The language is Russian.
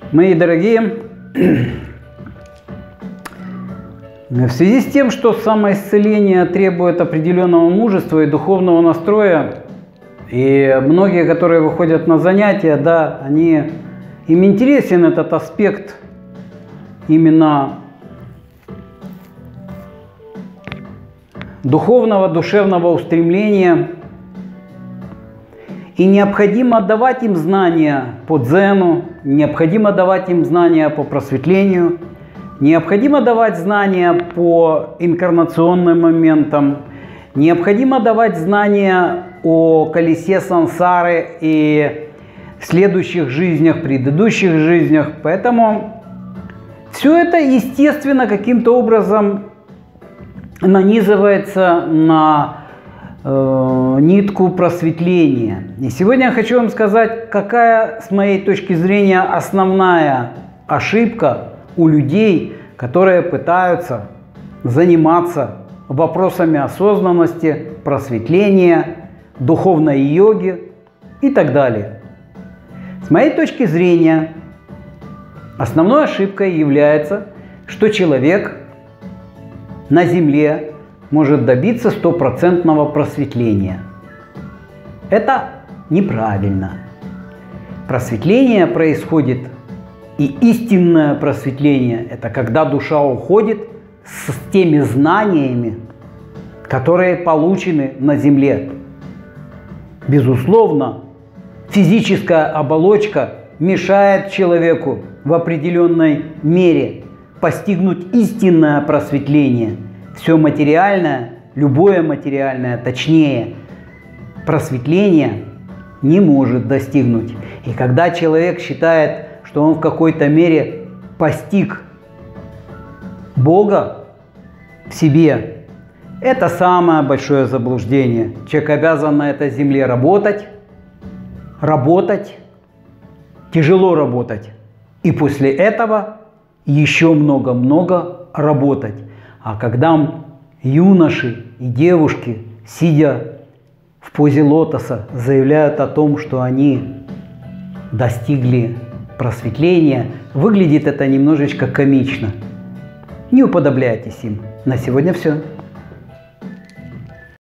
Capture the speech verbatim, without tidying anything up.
Мои дорогие, в связи с тем, что самоисцеление требует определенного мужества и духовного настроя, и многие, которые выходят на занятия, да, они, им интересен этот аспект именно духовного, душевного устремления. И необходимо давать им знания по дзену, необходимо давать им знания по просветлению, необходимо давать знания по инкарнационным моментам, необходимо давать знания о колесе сансары и следующих жизнях, предыдущих жизнях. Поэтому все это, естественно, каким-то образом нанизывается на э, нитку просветления. И сегодня я хочу вам сказать, какая, с моей точки зрения, основная ошибка у людей, которые пытаются заниматься вопросами осознанности, просветления, духовной йоги и так далее. С моей точки зрения, основной ошибкой является, что человек на Земле может добиться стопроцентного просветления. Это неправильно. Просветление происходит, и истинное просветление – это когда душа уходит с теми знаниями, которые получены на Земле. Безусловно, физическая оболочка мешает человеку в определенной мере постигнуть истинное просветление. Все материальное, любое материальное, точнее, просветление не может достигнуть. И когда человек считает, что он в какой-то мере постиг Бога в себе, это самое большое заблуждение. Человек обязан на этой земле работать, работать, тяжело работать. И после этого еще много-много работать. А когда юноши и девушки, сидя в позе лотоса, заявляют о том, что они достигли просветления, выглядит это немножечко комично. Не уподобляйтесь им. На сегодня все.